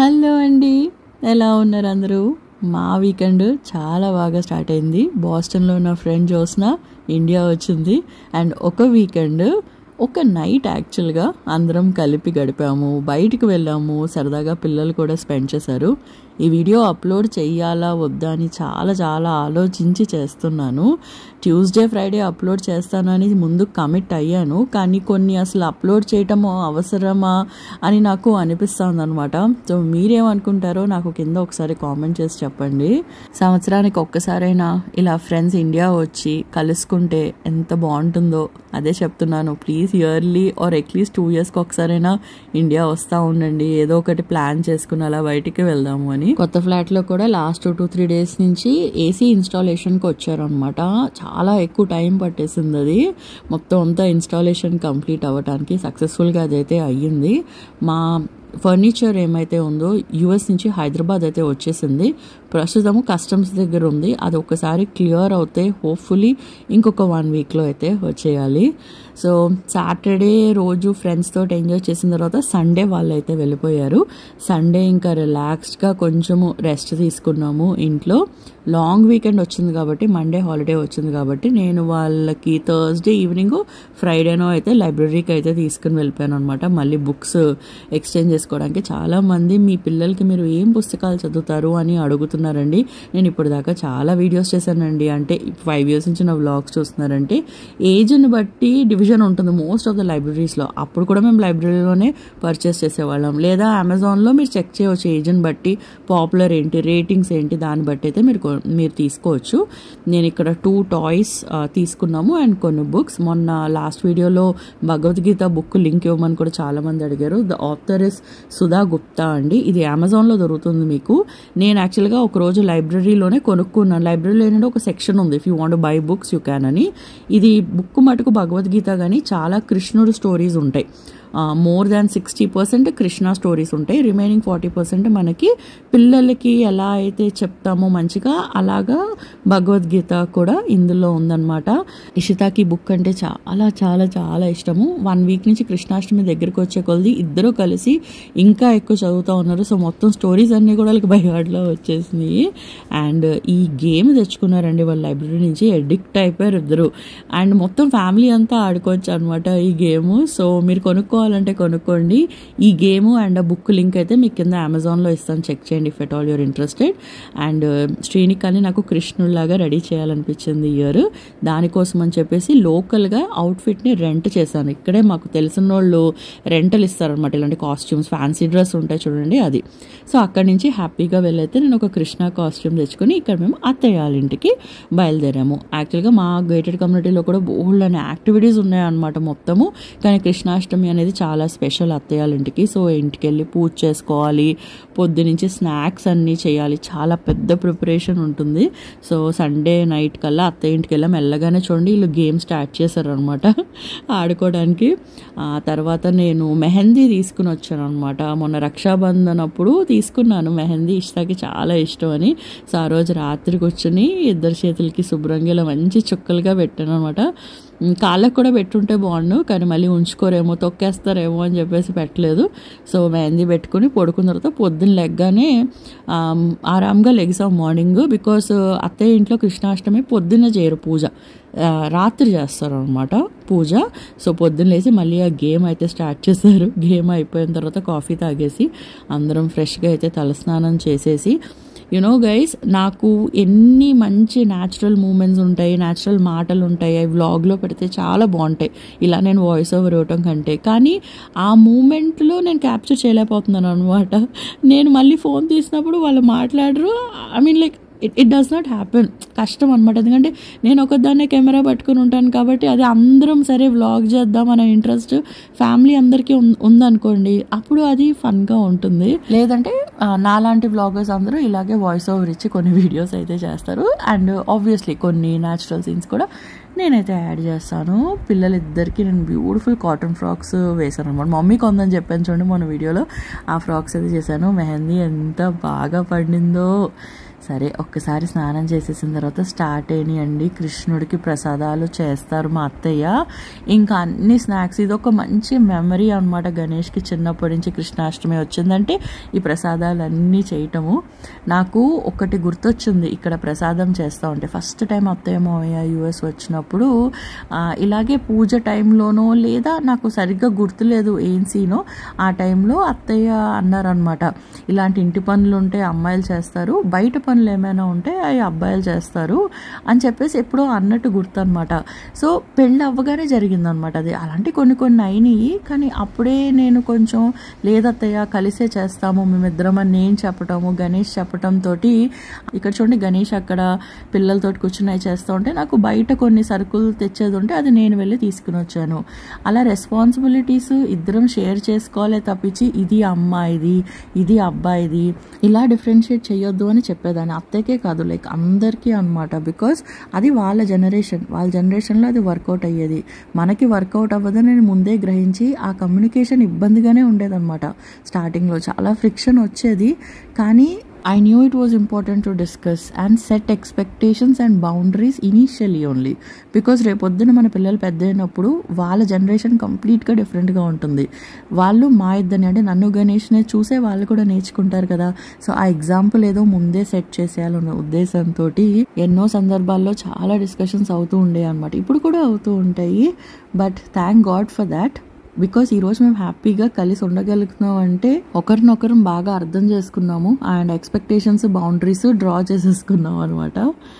Hello అండి, ఎలా ఉన్నారు అందరూ? మా వీకెండ్ చాలా బాగా స్టార్ట్ అయింది. బోస్టన్లో ఉన్న ఫ్రెండ్ జోస్న ఇండియా వచ్చింది. అండ్ ఒక వీకెండ్ ఒక నైట్ యాక్చువల్గా అందరం కలిపి గడిపాము, బయటికి వెళ్ళాము, సరదాగా పిల్లలు కూడా స్పెండ్ చేశారు. ఈ వీడియో అప్లోడ్ చెయ్యాలా వద్దా అని చాలా ఆలోచించి చేస్తున్నాను. ట్యూస్డే ఫ్రైడే అప్లోడ్ చేస్తానని ముందు కమిట్ అయ్యాను, కానీ కొన్ని అసలు అప్లోడ్ చేయటం అవసరమా అని నాకు అనిపిస్తుంది అనమాట. సో మీరేమనుకుంటారో నాకు కింద ఒకసారి కామెంట్ చేసి చెప్పండి. సంవత్సరానికి ఒక్కసారైనా ఇలా ఫ్రెండ్స్ ఇండియా వచ్చి కలుసుకుంటే ఎంత బాగుంటుందో అదే చెప్తున్నాను. ప్లీజ్ ఇయర్లీ ఆర్ అట్లీస్ట్ 2 yearsకి ఒకసారైనా ఇండియా వస్తూ ఉండండి. ఏదో ఒకటి ప్లాన్ చేసుకుని అలా బయటికి వెళ్దాము అని. కొత్త ఫ్లాట్లో కూడా లాస్ట్ 2-3 days నుంచి ఏసీ ఇన్స్టాలేషన్కి వచ్చారనమాట. చాలా ఎక్కువ టైం పట్టేసింది అది మొత్తం అంతా ఇన్స్టాలేషన్ కంప్లీట్ అవ్వడానికి. సక్సెస్ఫుల్గా అదైతే అయ్యింది. మా ఫర్నిచర్ ఏమైతే ఉందో యూఎస్ నుంచి హైదరాబాద్ అయితే వచ్చేసింది. ప్రస్తుతము కస్టమ్స్ దగ్గర ఉంది. అది ఒకసారి క్లియర్ అవుతే హోప్ఫుల్లీ ఇంకొక 1 weekలో అయితే వచ్చేయాలి. సో సాటర్డే రోజు ఫ్రెండ్స్ తోటి ఎంజాయ్ చేసిన తర్వాత సండే వాళ్ళు అయితే వెళ్ళిపోయారు. సండే ఇంకా రిలాక్స్డ్గా కొంచెము రెస్ట్ తీసుకున్నాము ఇంట్లో. లాంగ్ వీకెండ్ వచ్చింది కాబట్టి, మండే హాలిడే వచ్చింది కాబట్టి నేను వాళ్ళకి థర్స్డే ఈవినింగ్ ఫ్రైడేనో అయితే లైబ్రరీకి అయితే తీసుకుని వెళ్ళిపోయాను అనమాట. మళ్ళీ బుక్స్ ఎక్స్చేంజ్ చేసుకోవడానికి. చాలామంది మీ పిల్లలకి మీరు ఏం పుస్తకాలు చదువుతారు అని అడుగుతున్నారండి. నేను ఇప్పుడు దాకా చాలా వీడియోస్ చేశానండి. అంటే 5 years నుంచి నా వ్లాగ్స్ చూస్తున్నారంటే ఏజ్ని బట్టి డివిజన్ ఉంటుంది మోస్ట్ ఆఫ్ ద లైబ్రరీస్లో. అప్పుడు కూడా మేము లైబ్రరీలోనే పర్చేస్ చేసేవాళ్ళం. లేదా అమెజాన్లో మీరు చెక్ చేయవచ్చు ఏజ్ని బట్టి పాపులర్ ఏంటి, రేటింగ్స్ ఏంటి, దాన్ని బట్టి అయితే మీరు తీసుకోవచ్చు. నేను ఇక్కడ 2 toys తీసుకున్నాము అండ్ కొన్ని బుక్స్. మొన్న లాస్ట్ వీడియోలో భగవద్గీత బుక్ లింక్ ఇవ్వమని కూడా చాలామంది అడిగారు. The author is Sudha Gupta అండి. ఇది అమెజాన్లో దొరుకుతుంది మీకు. నేను యాక్చువల్గా ఒకరోజు లైబ్రరీలోనే కొనుక్కున్నాను. లైబ్రరీలో ఏంటంటే ఒక సెక్షన్ ఉంది, if you want buy books you can అని. ఇది బుక్ మటుకు భగవద్గీత కానీ చాలా కృష్ణుడు స్టోరీస్ ఉంటాయి. మోర్ దాన్ 60% కృష్ణ స్టోరీస్ ఉంటాయి. రిమైనింగ్ 40% మనకి పిల్లలకి ఎలా అయితే చెప్తామో మంచిగా అలాగా భగవద్గీత కూడా ఇందులో ఉందన్నమాట. ఇషితాకి బుక్ అంటే చాలా ఇష్టము. 1 week నుంచి కృష్ణాష్టమి దగ్గరికి వచ్చే కొలది ఇద్దరు కలిసి ఇంకా ఎక్కువ చదువుతూ ఉన్నారు. సో మొత్తం స్టోరీస్ అన్నీ కూడా వాళ్ళకి బై హార్ట్లో వచ్చేసినాయి. అండ్ ఈ గేమ్ తెచ్చుకున్నారండి వాళ్ళ లైబ్రరీ నుంచి. అడిక్ట్ అయిపోయారు ఇద్దరు. అండ్ మొత్తం ఫ్యామిలీ అంతా ఆడుకోవచ్చు అనమాట ఈ గేమ్. సో మీరు కొనుక్కోవాలంటే కొనుక్కోండి. ఈ గేమ్ అండ్ ఆ బుక్ లింక్ అయితే మీకు కింద అమెజాన్లో ఇస్తాను, చెక్ చేయండి if at all you're interested. And శ్రీనికాని నాకు కృష్ణుడిలాగా రెడీ చేయాలనిపించింది ఇయర్. దానికోసం అని చెప్పేసి లోకల్గా అవుట్ఫిట్ని రెంట్ చేశాను. ఇక్కడే మాకు తెలిసిన వాళ్ళు రెంటలు ఇస్తారనమాట. ఇలాంటి కాస్ట్యూమ్స్, ఫ్యాన్సీ డ్రెస్ ఉంటాయి చూడండి అది. సో అక్కడి నుంచి హ్యాపీగా వెళ్ళైతే నేను ఒక కృష్ణ కాస్ట్యూమ్ తెచ్చుకొని ఇక్కడ మేము అత్తయ్య వాళ్ళ ఇంటికి బయలుదేరాము. యాక్చువల్గా మా గేటెడ్ కమ్యూనిటీలో కూడా బోల్డ్ అనే యాక్టివిటీస్ ఉన్నాయన్నమాట మొత్తము. కానీ కృష్ణాష్టమి అనేది చాలా స్పెషల్ అత్తయ్య వాళ్ళ ఇంటికి. సో ఇంటికి వెళ్ళి పూజ చేసుకోవాలి, పొద్దునుంచి స్నాక్స్ అన్నీ చేయాలి, చాలా పెద్ద ప్రిపరేషన్ ఉంటుంది. సో సండే నైట్ కల్లా అత్తయ్య ఇంటికి వెళ్ళాం. మెల్లగానే చూడండి వీళ్ళు గేమ్ స్టార్ట్ చేశారనమాట ఆడుకోవడానికి. తర్వాత నేను మెహందీ తీసుకుని వచ్చాను అనమాట. మొన్న రక్షాబంధన్ అప్పుడు తీసుకున్నాను మెహందీ. ఇష్టాకి చాలా ఇష్టం అని. సో ఆ రోజు రాత్రి కూర్చొని ఇద్దరు చేతులకి శుభ్రంగా ఇలా మంచి చుక్కలుగా పెట్టాను అనమాట. కాళ్ళకు కూడా పెట్టుంటే బాగుండు, కానీ మళ్ళీ ఉంచుకోరేమో, తొక్కేస్తారేమో అని చెప్పేసి పెట్టలేదు. సో మెహందీ పెట్టుకుని పడుకున్న తర్వాత పొద్దున్న లెగ్గానే ఆరాంగా లెగిసాం మార్నింగ్. బికాస్ అత్తయ్య ఇంట్లో కృష్ణాష్టమి పొద్దున్న చేయరు పూజ, రాత్రి చేస్తారు అనమాట పూజ. సో పొద్దున్న లేచి మళ్ళీ ఆ గేమ్ అయితే స్టార్ట్ చేశారు. గేమ్ అయిపోయిన తర్వాత కాఫీ తాగేసి అందరం ఫ్రెష్గా అయితే తలస్నానం చేసేసి, యునో గైస్, నాకు ఎన్ని మంచి న్యాచురల్ మూమెంట్స్ ఉంటాయి, న్యాచురల్ మాటలు ఉంటాయి, అవి వ్లాగ్లో పెడితే చాలా బాగుంటాయి ఇలా నేను వాయిస్ ఓవర్ ఇవ్వటం కంటే. కానీ ఆ మూమెంట్లో నేను క్యాప్చర్ చేయలేకపోతున్నాను అనమాట. నేను మళ్ళీ ఫోన్ తీసినప్పుడు వాళ్ళు మాట్లాడరు. I mean like it does not happen. కష్టం అనమాట. ఎందుకంటే నేను ఒకదాన్నే కెమెరా పట్టుకుని ఉంటాను కాబట్టి అది అందరం సరే వ్లాగ్ చేద్దాం అనే ఇంట్రెస్ట్ ఫ్యామిలీ అందరికీ ఉందనుకోండి, అప్పుడు అది ఫన్గా ఉంటుంది. లేదంటే నాలాంటి వ్లాగర్స్ అందరూ ఇలాగే వాయిస్ ఓవర్ ఇచ్చి కొన్ని వీడియోస్ అయితే చేస్తారు. అండ్ ఆబ్వియస్లీ కొన్ని న్యాచురల్ సీన్స్ కూడా నేనైతే యాడ్ చేస్తాను. పిల్లలిద్దరికి నేను బ్యూటిఫుల్ కాటన్ ఫ్రాక్స్ వేసాను అనమాట. మమ్మీకి ఉందని చెప్పాను చూడండి మొన్న వీడియోలో, ఆ ఫ్రాక్స్ అయితే చేశాను. మెహందీ ఎంత బాగా పడిందో. సరే ఒక్కసారి స్నానం చేసేసిన తర్వాత స్టార్ట్ అయినాయండి. కృష్ణుడికి ప్రసాదాలు చేస్తారు మా అత్తయ్య, ఇంకా అన్ని స్నాక్స్. ఇది ఒక మంచి మెమరీ అనమాట గణేష్కి. చిన్నప్పటి నుంచి కృష్ణాష్టమి వచ్చిందంటే ఈ ప్రసాదాలు అన్నీ చేయటము. నాకు ఒకటి గుర్తొచ్చింది, ఇక్కడ ప్రసాదం చేస్తూ ఉంటే ఫస్ట్ టైం అత్తయ్య మావయ్య యూఎస్ వచ్చినప్పుడు ఇలాగే పూజ టైంలోనో లేదా నాకు సరిగ్గా గుర్తులేదు ఏం సీనో, ఆ టైంలో అత్తయ్య అన్నారనమాట, ఇలాంటి ఇంటి పనులు ఉంటే అమ్మాయిలు చేస్తారు, బయట పనులు ఏమైనా ఉంటే అవి అబ్బాయిలు చేస్తారు అని చెప్పేసి ఎప్పుడో అన్నట్టు గుర్తు అనమాట. సో పెళ్ళి అవ్వగానే జరిగిందనమాట అది. అలాంటి కొన్ని అయినాయి, కానీ అప్పుడే నేను కొంచెం లేదత్తయ్య కలిసే చేస్తాము మేమిద్దరం అని నేను చెప్పటము, గణేష్ చెప్పటంతో ఇక్కడ చూడండి గణేష్ అక్కడ పిల్లలతోటి కూర్చుని చేస్తూ ఉంటే నాకు బయట కొన్ని సరుకులు తెచ్చేది ఉంటే అది నేను వెళ్ళి తీసుకుని వచ్చాను. అలా రెస్పాన్సిబిలిటీస్ ఇద్దరం షేర్ చేసుకోవాలే తప్పించి ఇది అమ్మాయిది ఇది అబ్బాయిది ఇలా డిఫరెన్షియేట్ చేయొద్దు అని చెప్పేదాన్ని. అత్తయ్యకే కాదు, లైక్ అందరికీ అనమాట. బికాస్ అది వాళ్ళ జనరేషన్లో అది వర్కౌట్ అయ్యేది, మనకి వర్కౌట్ అవ్వదని నేను ముందే గ్రహించి ఆ కమ్యూనికేషన్ ఇబ్బందిగానే ఉండేదన్నమాట. స్టార్టింగ్లో చాలా ఫ్రిక్షన్ వచ్చేది, కానీ I knew it was important to discuss and set expectations and boundaries initially only. Because రేపొద్దున మన పిల్లలు పెద్ద అయినప్పుడు వాళ్ళ జనరేషన్ కంప్లీట్గా డిఫరెంట్గా ఉంటుంది. వాళ్ళు మా ఇద్దరిని అంటే నన్ను గణేష్నే చూసే వాళ్ళు కూడా నేర్చుకుంటారు కదా. సో ఆ ఎగ్జాంపుల్ ఏదో ముందే సెట్ చేసేయాలన్న ఉద్దేశంతో ఎన్నో సందర్భాల్లో చాలా డిస్కషన్స్ అవుతూ ఉండే అనమాట. ఇప్పుడు కూడా అవుతూ ఉంటాయి, but thank God for that. Because ఈరోజు మేము హ్యాపీగా కలిసి ఉండగలుగుతున్నాం అంటే ఒకరినొకరం బాగా అర్థం చేసుకున్నాము అండ్ ఎక్స్పెక్టేషన్స్ బౌండరీస్ డ్రా చేసేసుకున్నాం అనమాట.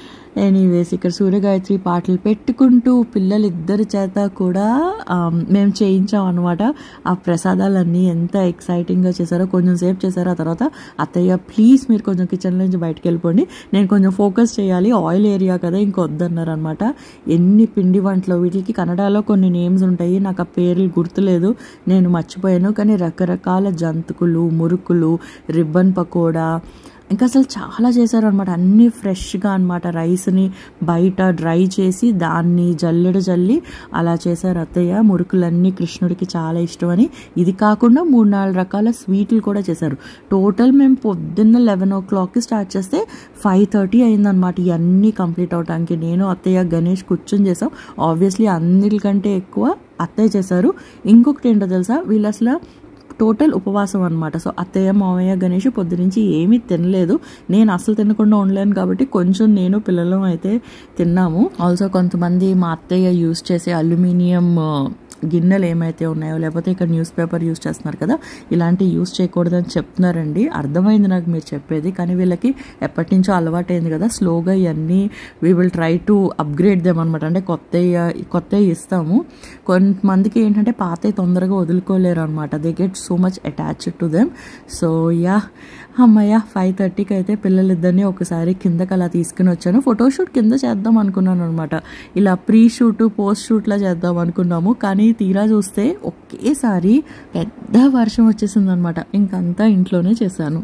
ఎనీవేస్ ఇక్కడ సూర్యగాయత్రి పాటలు పెట్టుకుంటూ పిల్లలిద్దరి చేత కూడా మేము చేయించాం అనమాట. ఆ ప్రసాదాలన్నీ ఎంత ఎక్సైటింగ్గా చేశారో, కొంచెం సేపు చేశారో. ఆ తర్వాత అత్తయ్య ప్లీజ్ మీరు కొంచెం కిచెన్లో నుంచి బయటకు వెళ్ళిపోండి, నేను కొంచెం ఫోకస్ చేయాలి, ఆయిల్ ఏరియా కదా ఇంకొద్దన్నారు అనమాట. ఎన్ని పిండి వంటలు, వీటికి కన్నడలో కొన్ని నేమ్స్ ఉంటాయి, నాకు ఆ పేర్లు గుర్తులేదు, నేను మర్చిపోయాను. కానీ రకరకాల జంతుకులు, మురుకులు, రిబ్బన్ పకోడా, ఇంకా అసలు చాలా చేశారనమాట. అన్నీ ఫ్రెష్గా అనమాట. రైస్ని బయట డ్రై చేసి దాన్ని జల్లి అలా చేశారు అత్తయ్య. మురుకులన్నీ కృష్ణుడికి చాలా ఇష్టమని. ఇది కాకుండా 3-4 రకాల స్వీట్లు కూడా చేశారు. టోటల్ మేము పొద్దున్న 11 o'clockకి స్టార్ట్ చేస్తే 5:30 అయిందనమాట ఇవన్నీ కంప్లీట్ అవడానికి. నేను అత్తయ్య గణేష్ కూర్చొని చేసాం. ఆబ్వియస్లీ అందరికంటే ఎక్కువ అత్తయ్య చేశారు. ఇంకొకటి ఏంటో తెలుసా, వీళ్ళు అసలు టోటల్ ఉపవాసం అనమాట. సో అత్తయ్య మావయ్య గణేష్ పొద్దు నుంచి ఏమీ తినలేదు. నేను అసలు తినకుండా ఉండలేను కాబట్టి కొంచెం నేను పిల్లలం అయితే తిన్నాము. ఆల్సో కొంతమంది మా అత్తయ్య యూజ్ చేసే అల్యూమినియం గిన్నెలు ఏమైతే ఉన్నాయో, లేకపోతే ఇక్కడ న్యూస్ పేపర్ యూజ్ చేస్తున్నారు కదా, ఇలాంటివి యూజ్ చేయకూడదని చెప్తున్నారండి. అర్థమైంది నాకు మీరు చెప్పేది, కానీ వీళ్ళకి ఎప్పటి నుంచో అలవాటైంది కదా. స్లోగా ఇవన్నీ we will try to upgrade them అనమాట. అంటే కొత్తవి ఇస్తాము. కొంతమందికి ఏంటంటే పాతవి తొందరగా వదులుకోలేరు అనమాట. They get so much attached to them. So yeah అమ్మయ్య 5:30కి అయితే పిల్లలిద్దరిని ఒకసారి కిందకి అలా తీసుకుని వచ్చాను. ఫోటోషూట్ కింద చేద్దాం అనుకున్నాను అనమాట. ఇలా ప్రీ షూట్ పోస్ట్ షూట్లా చేద్దాం అనుకున్నాము, కానీ తీరా చూస్తే ఒకేసారి పెద్ద వర్షం వచ్చేసింది అనమాట. ఇంకంతా ఇంట్లోనే చేశాను.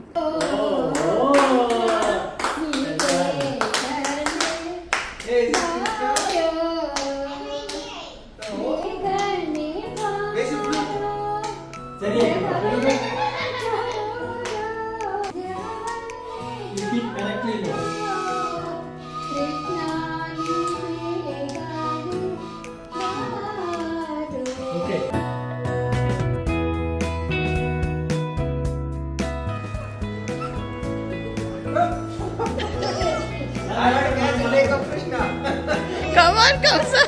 Come on, come sir.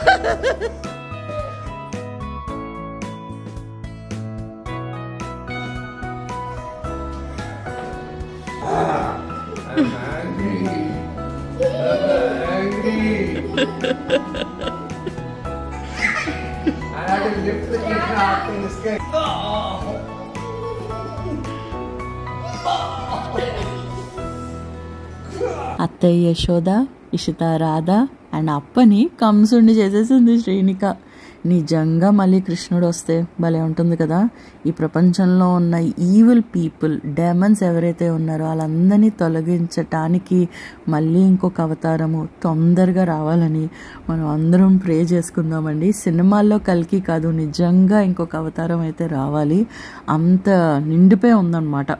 I'm angry. I had to lift the kid up in the sky. అత్తయ్య యశోద, ఇషిత రాధ అండ్ అప్పని కంసుండి చేసేసింది శ్రీనిక. నిజంగా మళ్ళీ కృష్ణుడు వస్తే భలే ఉంటుంది కదా. ఈ ప్రపంచంలో ఉన్న ఈవిల్ పీపుల్, డెమన్స్ ఎవరైతే ఉన్నారో వాళ్ళందరినీ తొలగించటానికి మళ్ళీ ఇంకొక అవతారము తొందరగా రావాలని మనం అందరం ప్రే చేసుకుందామండి. సినిమాల్లో కల్కి కాదు, నిజంగా ఇంకొక అవతారం అయితే రావాలి. అంత నిండిపోయి ఉందన్నమాట.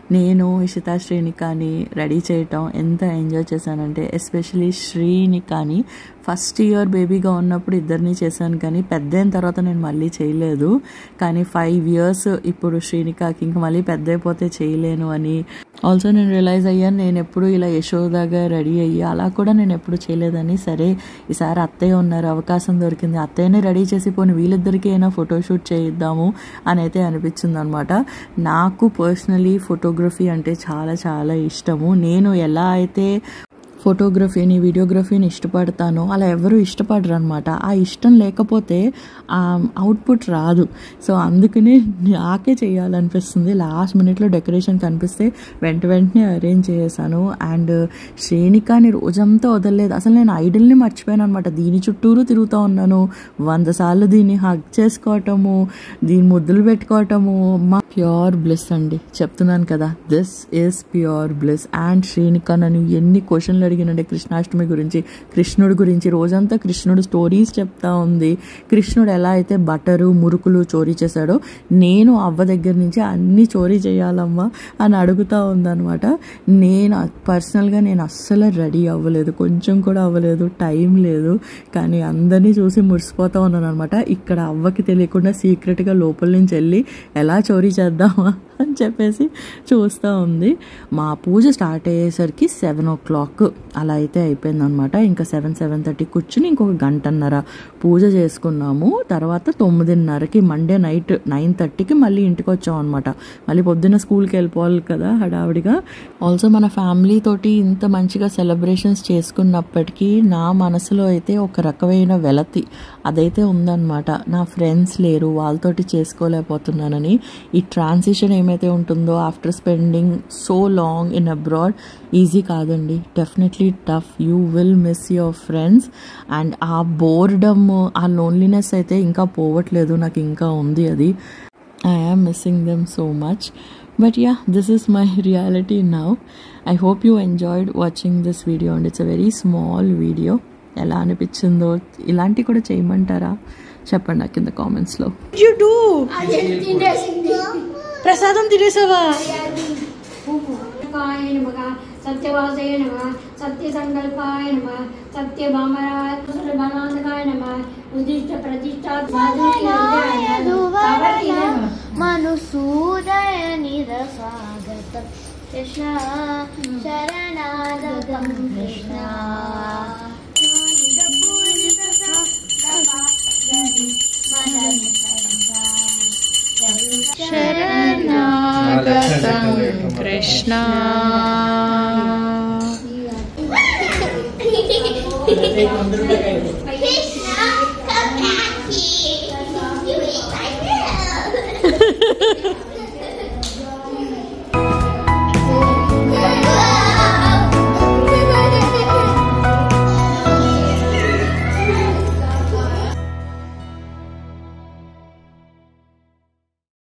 నేను ఇషితా శ్రీనికాని రెడీ చేయటం ఎంత ఎంజాయ్ చేశానంటే, ఎస్పెషలీ శ్రీనికాని ఫస్ట్ ఇయర్ బేబీగా ఉన్నప్పుడు ఇద్దరిని చేశాను, కానీ పెద్ద అయిన తర్వాత నేను మళ్ళీ చేయలేదు. కానీ 5 years ఇప్పుడు శ్రీనికాకి ఇంకా మళ్ళీ పెద్ద అయిపోతే చేయలేను అని ఆల్సో నేను రియలైజ్ అయ్యాను. నేను ఎప్పుడు ఇలా యశోదాగా రెడీ అయ్యి అలా కూడా నేను ఎప్పుడు చేయలేదని. సరే ఈసారి అత్తయ్య ఉన్నారు, అవకాశం దొరికింది, అత్తయ్యనే రెడీ చేసి పోనీ వీళ్ళిద్దరికీ అయినా ఫోటోషూట్ చేయిద్దాము అని అయితే అనిపించింది అనమాట. నాకు పర్సనలీ ఫోటోగ్రఫీ అంటే చాలా చాలా ఇష్టము. నేను ఎలా అయితే ఫోటోగ్రఫీని వీడియోగ్రఫీని ఇష్టపడతానో అలా ఎవరు ఇష్టపడరు అనమాట. ఆ ఇష్టం లేకపోతే ఆ అవుట్పుట్ రాదు. సో అందుకనే నాకే చేయాలనిపిస్తుంది. లాస్ట్ మినిట్లో డెకరేషన్ కనిపిస్తే వెంటనే అరేంజ్ చేశాను. అండ్ శ్రేణికాని రోజంతా వదలలేదు. అసలు నేను ఐడల్ని మర్చిపోయాను అనమాట. దీని చుట్టూరు తిరుగుతూ ఉన్నాను. 100 సార్లు దీన్ని హగ్ చేసుకోవటము, దీని ముద్దులు పెట్టుకోవటము. మా ప్యూర్ బ్లిస్ అండి, చెప్తున్నాను కదా, this is pure bliss. And Shrenika నన్ను ఎన్ని క్వశ్చన్లు అడిగినంటే కృష్ణాష్టమి గురించి, కృష్ణుడి గురించి, రోజంతా కృష్ణుడు స్టోరీస్ చెప్తా ఉంది. కృష్ణుడు ఎలా అయితే బటరు మురుకులు చోరీ చేశాడో నేను అవ్వ దగ్గర నుంచి అన్ని చోరీ చేయాలమ్మా అని అడుగుతూ ఉందన్నమాట. నేను పర్సనల్గా నేను అస్సలు రెడీ అవ్వలేదు, కొంచెం కూడా అవ్వలేదు, టైం లేదు. కానీ అందరినీ చూసి మురిసిపోతూ ఉన్నాను అనమాట. ఇక్కడ అవ్వకి తెలియకుండా సీక్రెట్గా లోపల నుంచి వెళ్ళి ఎలా చోరీ చేద్దామా అని చెప్పేసి చూస్తూ ఉంది. మా పూజ స్టార్ట్ అయ్యేసరికి 7 o'clock అలా అయితే అయిపోయింది అనమాట. ఇంకా 7-7:30 కూర్చుని ఇంకొక 1.5 గంట పూజ చేసుకున్నాము. తర్వాత 9:30కి మండే నైట్ 9:30కి మళ్ళీ ఇంటికి వచ్చాం అనమాట. మళ్ళీ పొద్దున్న స్కూల్కి వెళ్ళిపోవాలి కదా హడావిడిగా. ఆల్సో మన ఫ్యామిలీ తోటి ఇంత మంచిగా సెలబ్రేషన్స్ చేసుకున్నప్పటికీ నా మనసులో అయితే ఒక రకమైన వెలతి అదైతే ఉందన్నమాట. నా ఫ్రెండ్స్ లేరు, వాళ్ళతోటి చేసుకోలేకపోతున్నానని. ఈ ట్రాన్సిషన్ ఏమైతే ఉంటుందో after spending so long in abroad easy కాదండి, definitely tough. You will miss your friends. And ఆ బోర్డమ్, ఆ లోన్లీనెస్ అయితే ఇంకా పోవట్లేదు, నాకు ఇంకా ఉంది అది. I am missing them so much. But yeah, this is my reality now. I hope you enjoyed watching this video and it's a very small video. ఎలా అనిపించిందో ఇలాంటి కూడా చేయమంటారా చెప్పండి నాకు కింద కామెంట్స్లో. యూ డూ ప్రసాదం తినేసావా? సత్యవాసయ నమః, సత్యసంకల్పాయ నమః, సత్యభామరాయ నమః, ఉదిష్ట ప్రతిష్టాత్మాయ మనుసూదయ నిరసాగతం కృష్ణ శరణాగతం కృష్ణ శరణాగతం కృష్ణ. కృష్ణ